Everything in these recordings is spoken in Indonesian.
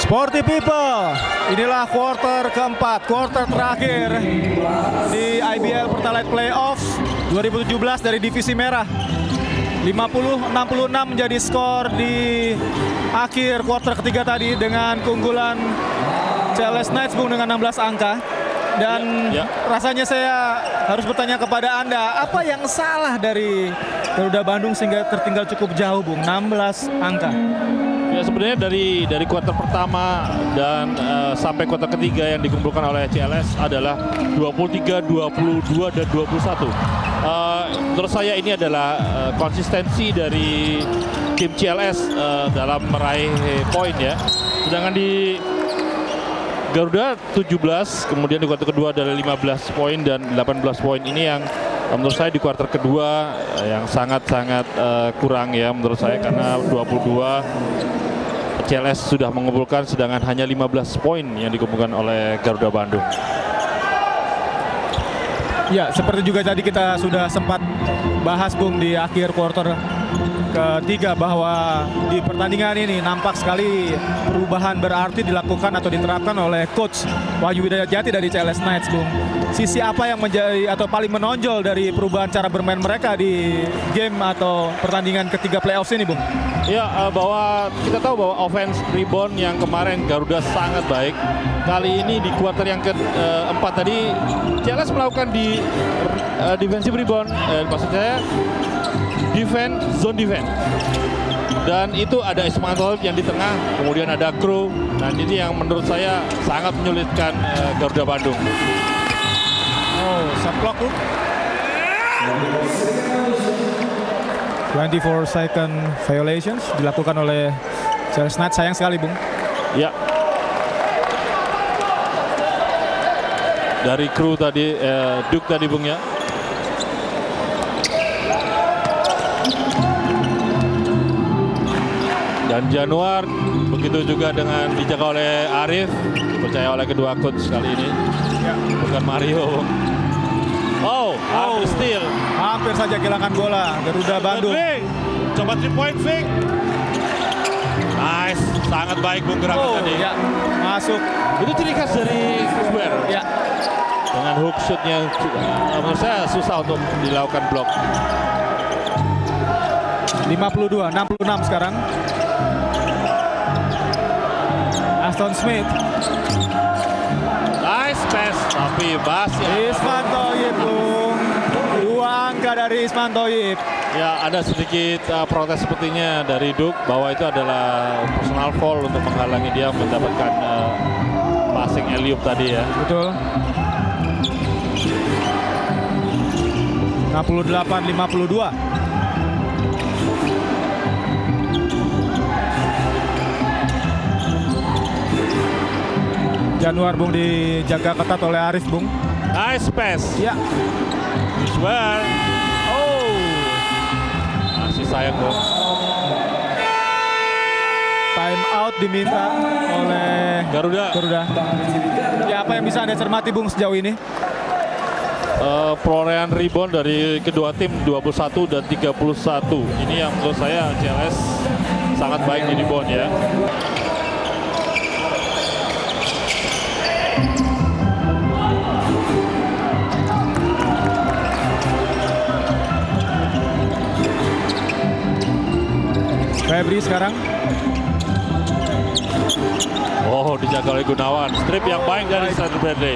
Sporty people, inilah quarter keempat, quarter terakhir di IBL Pertalite Playoffs 2017 dari Divisi Merah. 50-66 menjadi skor di akhir quarter ketiga tadi dengan keunggulan CLS Knights Bung dengan 16 angka. Dan rasanya saya harus bertanya kepada Anda, apa yang salah dari Garuda Bandung sehingga tertinggal cukup jauh Bung, 16 angka? Ya sebenarnya dari kuarter pertama dan sampai kuarter ketiga yang dikumpulkan oleh CLS adalah 23, 22, dan 21. Menurut saya ini adalah konsistensi dari tim CLS dalam meraih poin ya. Sedangkan di Garuda 17, kemudian di kuarter kedua ada 15 poin dan 18 poin. Ini yang menurut saya di kuarter kedua yang sangat-sangat kurang ya menurut saya, karena 22 CLS sudah mengumpulkan, sedangkan hanya 15 poin yang dikumpulkan oleh Garuda Bandung. Ya, seperti juga tadi kita sudah sempat bahas Bung di akhir quarter ketiga bahwa di pertandingan ini nampak sekali perubahan berarti dilakukan atau diterapkan oleh Coach Wahyu Widayati dari CLS Knights Bung. Sisi apa yang menjadi atau paling menonjol dari perubahan cara bermain mereka di game atau pertandingan ketiga playoffs ini Bung? Ya, bahwa kita tahu bahwa offense rebound yang kemarin Garuda sangat baik. Kali ini di kuarter yang keempat tadi CLS melakukan di defensive rebound, maksud saya zone defense. Dan itu ada Ismanto yang di tengah, kemudian ada Crew. Dan ini yang menurut saya sangat menyulitkan Garuda Bandung. Oh, shot clock tuh. 24 second violations dilakukan oleh CLS Knights, sayang sekali Bung. Ya. Dari Crew tadi, Duke tadi Bung ya. Dan Januar begitu juga dengan dijaga oleh Arif, dipercaya oleh kedua coach kali ini. Ya. Bukan Mario. Steal. Hampir saja kehilangan bola Garuda Bandung. Coba 3 point fake. Nice, sangat baik Bung gerakan tadi. Ya, masuk. Itu ciri khas dari Chris. Ya. Dengan hook shootnya menurut saya susah untuk dilakukan blok. 52-66 sekarang. Aston Smith. Nice pass, tapi bas ya. Ismantoyib Bung. 2 angka dari Ismantoyib. Ya, ada sedikit protes sepertinya dari Duke bahwa itu adalah personal foul untuk menghalangi dia mendapatkan passing alley-oop tadi ya. Betul. 68-52. Januar Bung dijaga ketat oleh Arif Bung. Nice pass. Ya. Iswar. Masih sayang Bung. Time out diminta oleh Garuda. Ya, apa yang bisa Anda cermati Bung sejauh ini? Perolehan rebound dari kedua tim 21 dan 31. Ini yang menurut saya CLS sangat baik di rebound ya. Febri sekarang. Dijaga oleh Gunawan. Strip yang baik dari Sandro Bradley.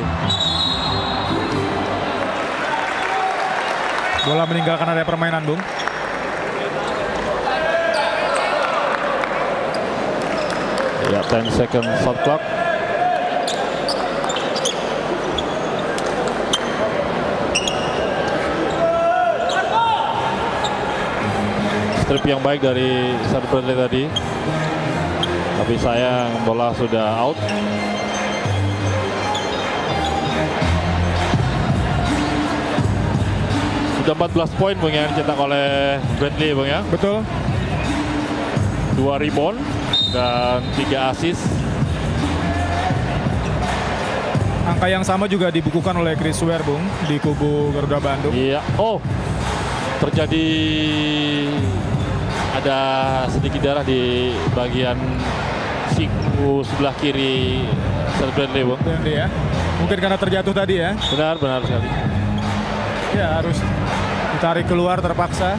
Bola meninggalkan area permainan Bung. Ya, 10 second shot clock. Strip yang baik dari Sandro Bradley tadi. Tapi sayang bola sudah out. Sudah 14 poin Bung yang dicetak oleh Bradley Bung ya. Betul. 2 rebound dan 3 assist. Angka yang sama juga dibukukan oleh Chris Ware Bung di kubu Garuda Bandung. Iya. Terjadi ada sedikit darah di bagian siku sebelah kiri Charles Bradley, Bung. Bradley ya. Mungkin karena terjatuh tadi ya. Benar sekali. Ya, harus ditarik keluar terpaksa.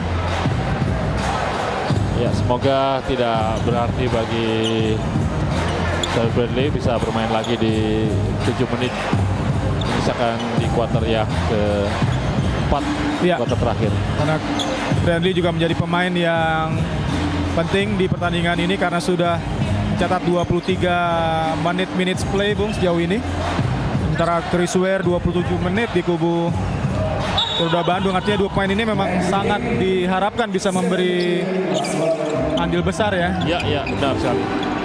Ya, semoga tidak berarti bagi Charles Bradley bisa bermain lagi di 7 menit. Misalkan di kuarter yang keempat, Ya. kuarter terakhir. Karena Bradley juga menjadi pemain yang penting di pertandingan ini karena sudah mencatat 23 minutes play, Bung, sejauh ini. Sementara Chris Ware 27 menit di kubu Garuda Bandung. Artinya dua pemain ini memang sangat diharapkan bisa memberi andil besar ya. Ya, benar sekali.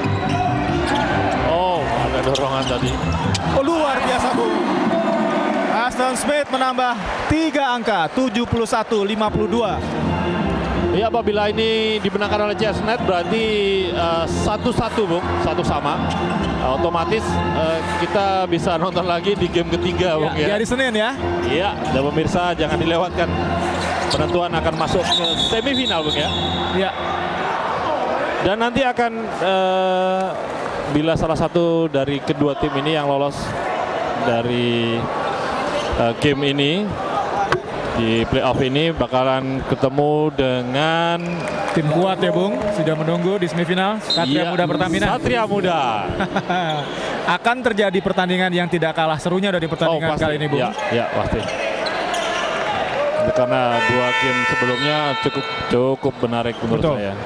Oh, ada dorongan tadi. Oh, luar biasa, Bung. Aston Smith menambah 3 angka, 71-52. Ya, apabila ini dimenangkan oleh Chestnut berarti 1-1, Bung, 1 sama. Otomatis kita bisa nonton lagi di game ketiga, Bung, Ya, ya. di hari Senin ya. Iya, dan pemirsa jangan dilewatkan. Penentuan akan masuk ke semifinal, Bung, ya. Ya. Dan nanti akan bila salah satu dari kedua tim ini yang lolos dari game ini di playoff ini bakalan ketemu dengan Tim kuat ya, Bung. Sudah menunggu di semifinal Satria Muda Pertamina. Satria Muda. Akan terjadi pertandingan yang tidak kalah serunya dari pertandingan pasti. kali ini, Bung. Ya, pasti. Karena 2 game sebelumnya cukup menarik menurut Betul. saya.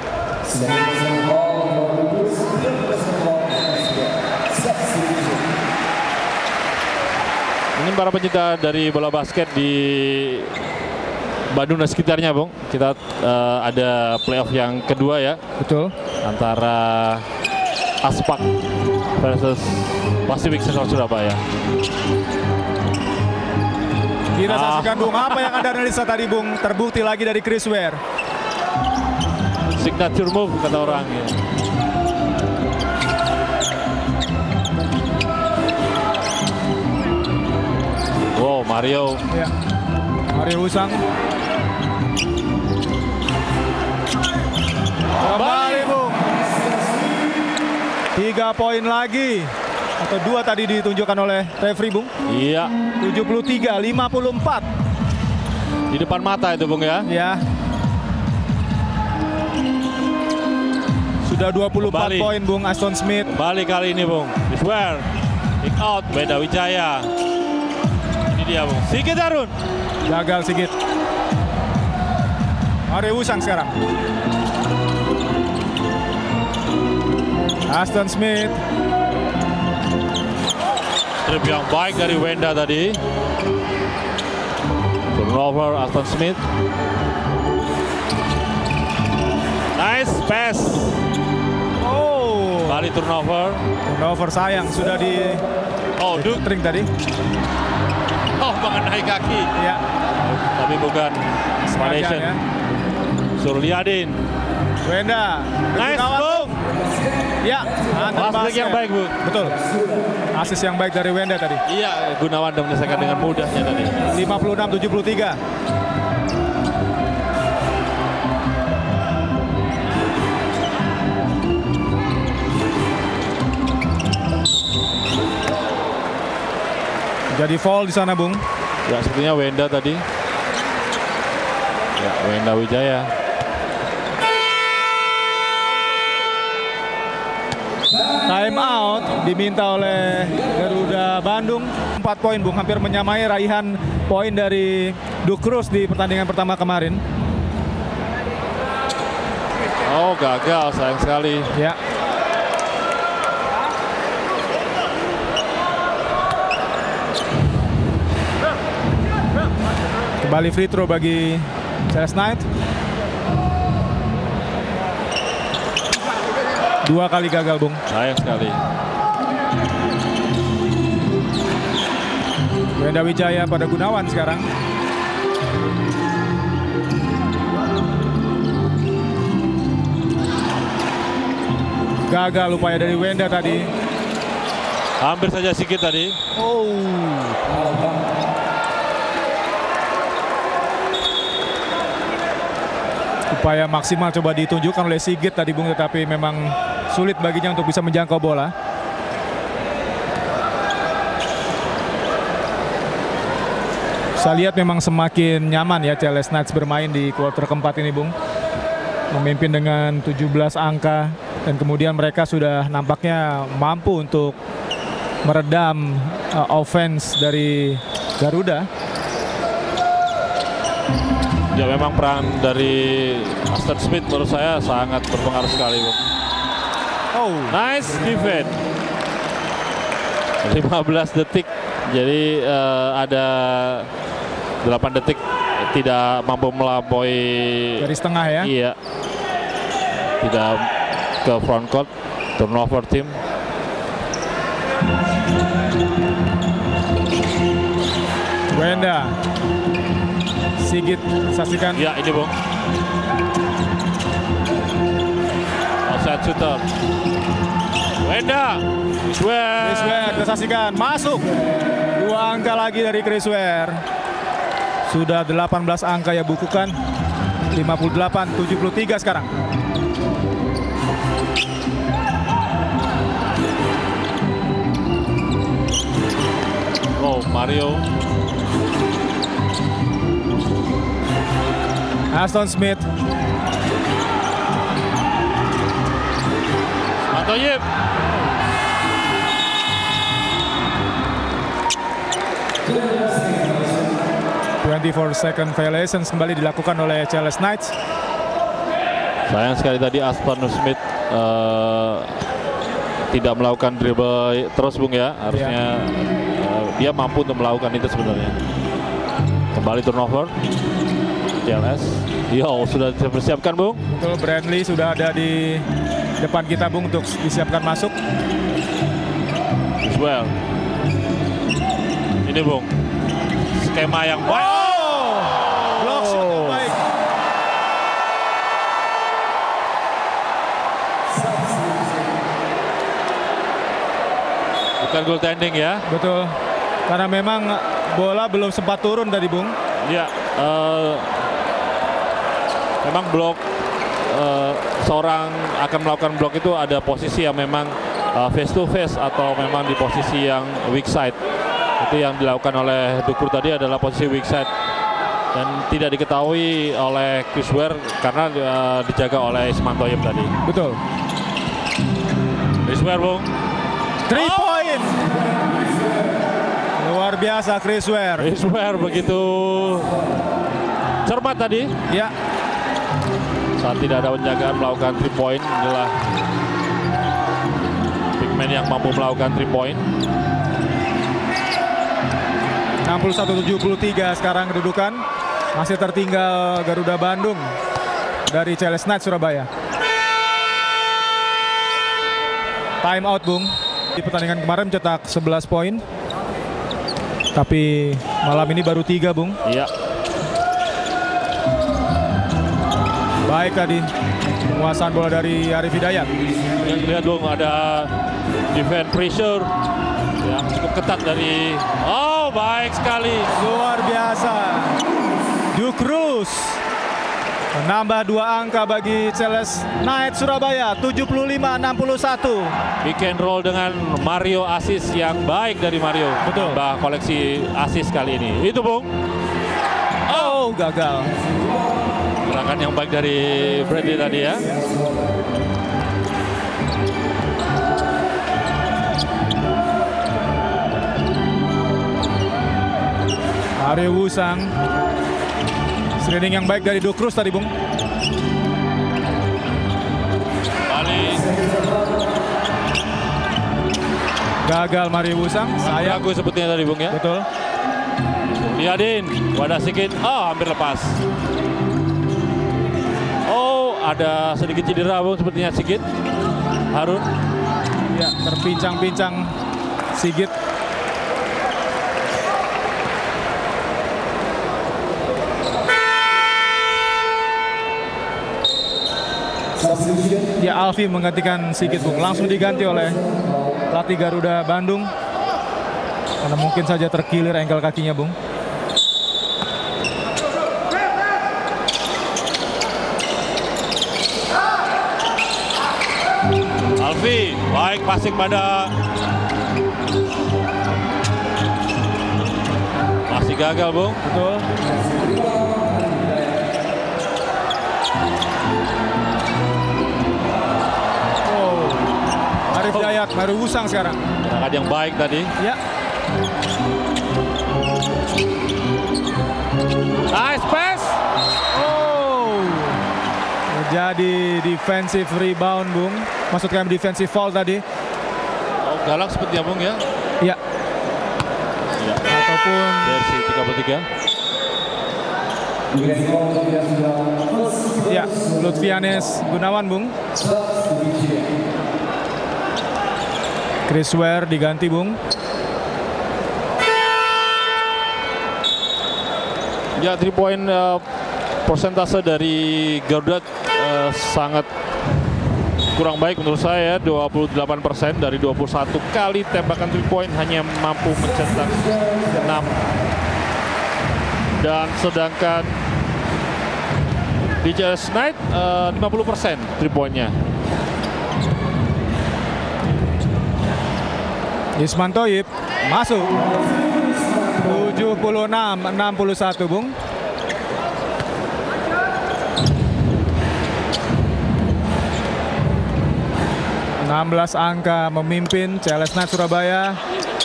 Ini para pencinta dari bola basket di Bandung dan sekitarnya, Bung. Kita ada playoff yang kedua ya, Betul. antara Aspak versus Pacific Sensor Surabaya. Kita saksikan, Bung, apa yang Anda analisa tadi, Bung. Terbukti lagi dari Chris Ware. Signature move kata orang ya. Wow, Mario. Ya. Mario Usang. Kembali, Bung. 3 poin lagi. Atau 2 tadi ditunjukkan oleh referee, Bung. Iya, 73-54. di depan mata itu, Bung, ya. Ya. Sudah 24 Kembali. poin, Bung, Aston Smith. Balik kali ini, Bung. Swear. Kick out Wenda Wijaya. Ini dia, Bung. Sigit Harun. Gagal Sigit. Mario Usang sekarang. Aston Smith. Trip yang baik dari Wenda tadi. Turnover Aston Smith. Nice pass. Oh. Kali turnover. Turnover sayang sudah di Oh, Duk. string tadi. Oh, mengenai kaki. Ya. Tapi bukan Sengaja Malaysian. ya. Surliadin. Wenda. Nice Kawan. move. Ya. Pass yang baik, Bu. Betul. Asis yang baik dari Wenda tadi. Iya, Gunawan sudah menyelesaikan dengan mudahnya tadi. 56-73. Jadi foul di sana, Bung. Ya, sepertinya Wenda tadi. Ya, Wenda Wijaya. Time out diminta oleh Garuda Bandung. 4 poin, Bung, hampir menyamai raihan poin dari Dukrus di pertandingan pertama kemarin. Oh, gagal, sayang sekali. Ya. Kembali free throw bagi Charles Knight. 2 kali gagal, Bung. Sayang sekali. Wenda Wijaya pada Gunawan sekarang. Gagal upaya dari Wenda tadi. Hampir saja Sigit tadi. Oh. Upaya maksimal coba ditunjukkan oleh Sigit tadi Bung, tetapi memang sulit baginya untuk bisa menjangkau bola. Saya lihat memang semakin nyaman ya CLS Knights bermain di kuarter keempat ini Bung. Memimpin dengan 17 angka dan kemudian mereka sudah nampaknya mampu untuk meredam offense dari Garuda. Ya memang peran dari Aston Smith menurut saya sangat berpengaruh sekali Bung. Oh, Nice defense. 15 detik. Jadi ada 8 detik tidak mampu melampaui dari setengah ya. Iya. Tidak ke front court, turnover tim. Wenda. Sigit saksikan. Ya ini Bung. Outside shooter. Wenda. Chris Ware kita saksikan. Masuk. 2 angka lagi dari Chris Ware. Sudah 18 angka ya bukukan. 58-73 sekarang. Oh, Mario. Aston Smith. Mantoyib. Second violations kembali dilakukan oleh CLS Knights. Sayang sekali tadi Aston Smith tidak melakukan dribble terus Bung ya. Harusnya dia mampu untuk melakukan itu sebenarnya. Kembali turnover. CLS. Yo, sudah dipersiapkan Bung. Betul, Bradley sudah ada di depan kita Bung untuk disiapkan masuk. Well. Ini Bung. Skema yang baik. Blok shot yang baik. Bukan goaltending ya. Betul. Karena memang bola belum sempat turun tadi Bung. Ya. Memang blok seorang akan melakukan blok itu ada posisi yang memang face to face atau memang di posisi yang weak side. Itu yang dilakukan oleh Dukur tadi adalah posisi weak side dan tidak diketahui oleh Chris Ware karena dijaga oleh Ismantoyib tadi. Betul. Chris Ware Bung. 3 point. Luar biasa Chris Ware. Chris Ware begitu cermat tadi. Ya. Saat tidak ada penjagaan melakukan 3 point adalah big man yang mampu melakukan 3 point. 61-73 sekarang kedudukan. Masih tertinggal Garuda Bandung dari CLS Knights Surabaya. Time out Bung. Di pertandingan kemarin mencetak 11 poin. Tapi malam ini baru 3 Bung. Iya. Baik tadi penguasaan bola dari Arif Hidayat. Yang lihat Bung ada defense pressure yang cukup ketat dari baik sekali. Luar biasa. Dukrus menambah 2 angka bagi CLS Knights Surabaya 75-61. Pick and roll dengan Mario assist yang baik dari Mario. Betul. Tambah koleksi assist kali ini. Itu Bung. Oh, gagal. Gerakan yang baik dari Bradley tadi ya. Aryo Wusang. Screening yang baik dari Dukrus tadi Bung. Balik. Gagal Mario Wusang. Sayang gue sebutnya tadi Bung ya. Betul. Liadin, wadah Sigit. Hampir lepas. Ada sedikit cedera Bung sepertinya Sigit. Harun. Ya, terpincang-pincang Sigit. Ya, Alfi menggantikan Sigit Bung. Langsung diganti oleh pelatih Garuda Bandung. Karena mungkin saja terkilir engkel kakinya Bung. Alfi, baik passing pada masih gagal, Bung. Betul. Oh, Arif Dayat baru usang sekarang. Gerakan yang baik tadi. Ya. Nice pass. Oh, jadi defensive rebound, Bung. Maksud kami defensive foul tadi. Oh, galak sepertinya, Bung ya. Ya. Ya. Ataupun Jersey 33. ya, Lutfianes Gunawan, Bung. Chris Ware diganti, Bung. Ya, 3 point persentase dari Garuda sangat kurang baik menurut saya. 28% dari 21 kali tembakan 3 point hanya mampu mencetak 6. Dan sedangkan di JLS Knight 50% 3 point-nya. Isman Thoyib masuk. 76-61, Bung. (16 angka memimpin CLS Knights Surabaya.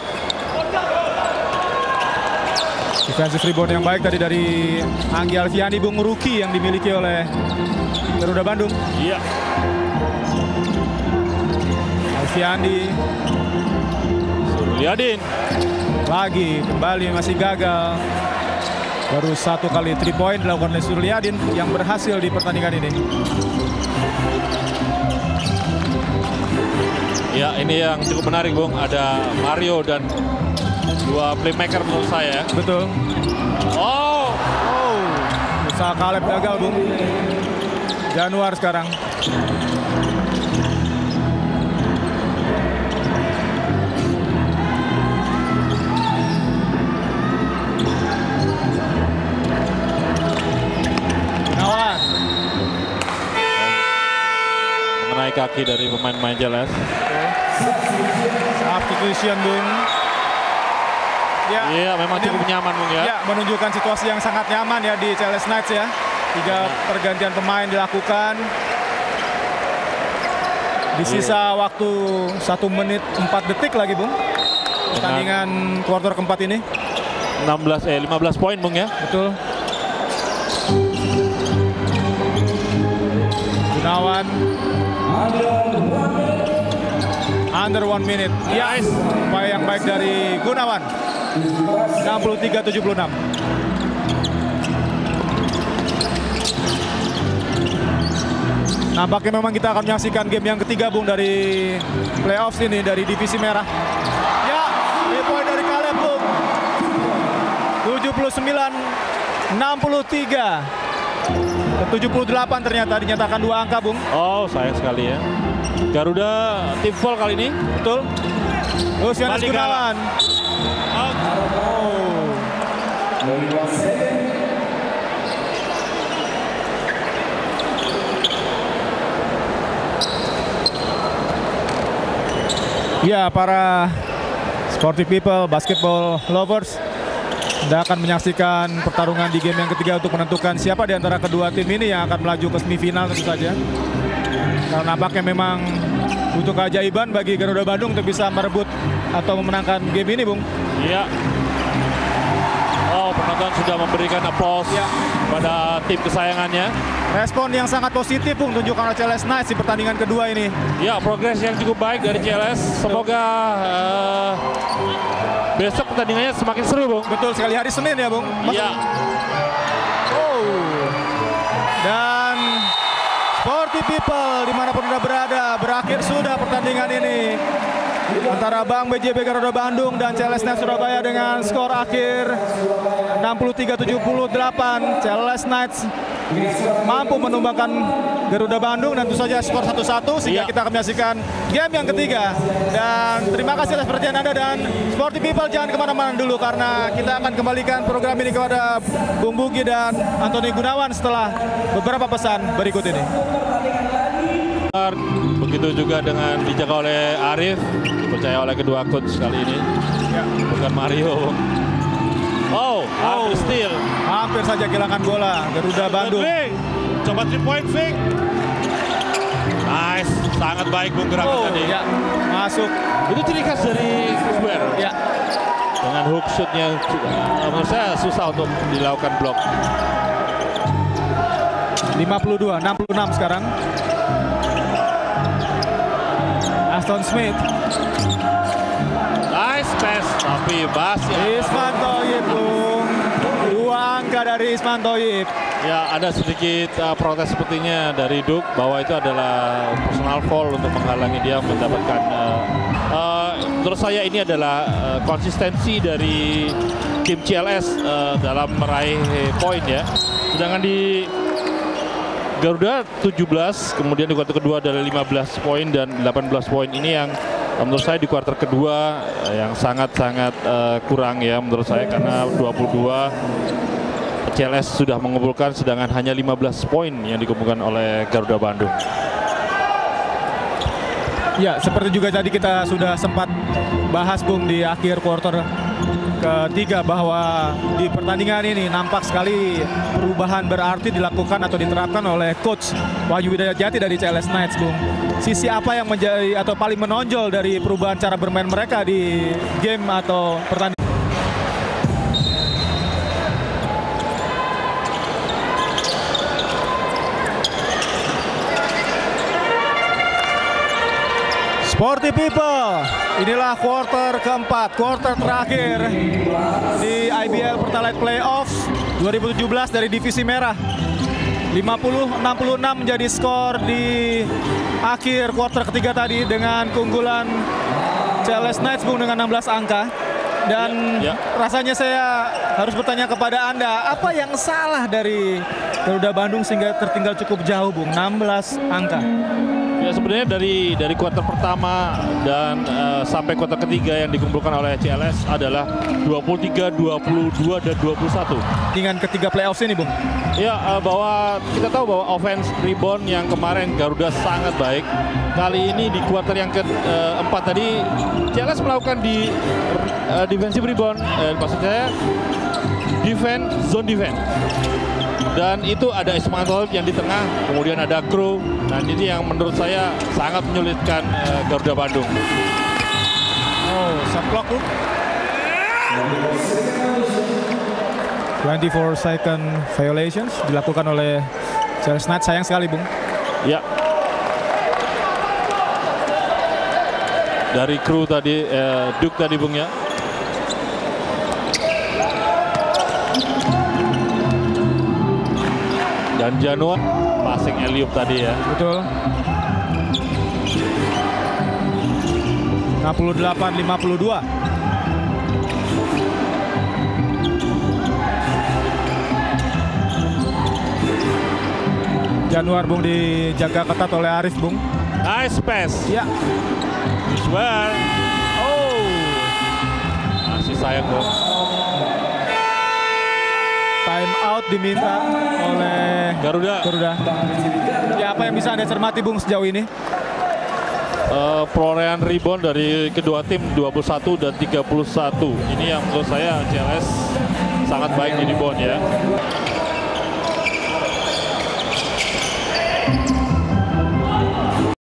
Defensive rebound yang baik tadi dari Anggi Alfiandi, Bung, rookie yang dimiliki oleh Garuda Bandung. Iya. Alfiandi Suryadin lagi kembali masih gagal. Baru 1 kali 3 point dilakukan oleh Suryadin yang berhasil di pertandingan ini. Ya, ini yang cukup menarik, Bung. Ada Mario dan 2 playmaker menurut saya. Betul. Oh, Usaha Kaleb gagal, Bung. Januar sekarang. Gunawan. mengenai kaki dari pemain-pemain JLS. Substitution, Bung. Ya, Iya, memang cukup nyaman, Bung ya. ya, menunjukkan situasi yang sangat nyaman ya di CLS Knights ya. 3 pergantian pemain dilakukan. Di sisa waktu 1 menit 4 detik lagi, Bung. Pertandingan kuarter keempat ini. 15 poin, Bung ya. Betul. Gunawan. Under 1 minute. Ya, upaya yang baik dari Gunawan. 63-76. Nampaknya memang kita akan menyaksikan game yang ketiga, Bung, dari playoffs ini, dari divisi merah. Ya, 3 poin dari Kaleb, Bung. 79-63. Ke 78 ternyata dinyatakan 2 angka, Bung. Oh, sayang sekali ya. Garuda tim full kali ini. Betul. Lucianus Balik Gunawan. Oh. Ya, para sporty people, basketball lovers, Anda akan menyaksikan pertarungan di game yang ketiga untuk menentukan siapa di antara kedua tim ini yang akan melaju ke semifinal tentu saja. Karena nampaknya memang butuh keajaiban bagi Garuda Bandung untuk bisa merebut atau memenangkan game ini, Bung. Iya. Oh, penonton sudah memberikan aplaus pada tim kesayangannya. Respon yang sangat positif, Bung, tunjukkan oleh CLS Knights di pertandingan kedua ini. Ya, progres yang cukup baik dari CLS. Semoga besok pertandingannya semakin seru, Bung. Betul sekali, hari Senin ya, Bung. Iya. Oh. Dan sporty people dimanapun Anda berada, berakhir sudah pertandingan ini antara Bank BJB Garuda Bandung dan CLS Knights Surabaya dengan skor akhir 63-78. CLS Knights mampu menumbangkan Garuda Bandung dan tentu saja skor 1-1 sehingga kita akan menyaksikan game yang ketiga. Dan terima kasih atas perhatian Anda, dan sporty people jangan kemana-mana dulu karena kita akan kembalikan program ini kepada Bung Bugi dan Antoni Gunawan setelah beberapa pesan berikut ini. Begitu begitu juga dengan dijaga oleh Arif, dipercaya oleh kedua coach kali ini. Ya. Bukan Mario. Hampir steal. Hampir saja kehilangan bola Garuda Bandung. Coba 3 point fake. Nice, sangat baik Bung gerakan tadi. Ya, masuk. Itu ciri khas dari Square. Ya. Dengan hook shootnya menurut saya susah untuk dilakukan blok. 52-66 sekarang. Aston Smith. Nice pass, tapi Isman Thoyib, Bung. 2 angka dari Isman Thoyib. Ya, ada sedikit protes sepertinya dari Duk bahwa itu adalah personal foul untuk menghalangi dia mendapatkan. Menurut saya ini adalah konsistensi dari tim CLS dalam meraih poin ya. Sedangkan di Garuda 17, kemudian di kuarter kedua ada 15 poin dan 18 poin. Ini yang menurut saya di kuarter kedua yang sangat-sangat kurang ya menurut saya, karena 22 CLS sudah mengumpulkan, sedangkan hanya 15 poin yang dikumpulkan oleh Garuda Bandung. Ya, seperti juga tadi kita sudah sempat bahas Bung di akhir kuarter ketiga bahwa di pertandingan ini nampak sekali perubahan berarti dilakukan atau diterapkan oleh coach Wahyu Widayati dari CLS Knights, Bung. Sisi apa yang menjadi atau paling menonjol dari perubahan cara bermain mereka di game atau pertandingan? Sporty people, inilah kuarter keempat, kuarter terakhir di IBL Pertalite Playoffs 2017 dari Divisi Merah. 50-66 menjadi skor di akhir kuarter ketiga tadi dengan keunggulan CLS Knights, Bung, dengan 16 angka. Dan rasanya saya harus bertanya kepada Anda, apa yang salah dari Garuda Bandung sehingga tertinggal cukup jauh, Bung, 16 angka? Ya, sebenarnya dari kuarter pertama dan sampai kuarter ketiga yang dikumpulkan oleh CLS adalah 23, 22, dan 21. Dengan ketiga playoffs ini, Bung? Ya, bahwa kita tahu bahwa offense rebound yang kemarin Garuda sangat baik. Kali ini di kuarter yang keempat tadi CLS melakukan di defensive rebound, maksud saya zone defense. Dan itu ada Isman Thoyib yang di tengah, kemudian ada Crew. Nah, ini yang menurut saya sangat menyulitkan Garuda Bandung. Shot clock, Bung. 24 second violations dilakukan oleh CLS Knights, sayang sekali, Bung. Ya. Dari Crew tadi, Duk tadi, Bung, ya. Dan Januar passing Eliup tadi ya. Betul. 68-52. Januar, Bung, dijaga ketat oleh Arif, Bung. Nice pass. Ya. Iswar. Masih sayang, Bung. Time out diminta oleh Garuda. Ya, apa yang bisa Anda cermati, Bung, sejauh ini? Perolehan rebound dari kedua tim 21 dan 31. Ini yang menurut saya CLS sangat baik di rebound ya.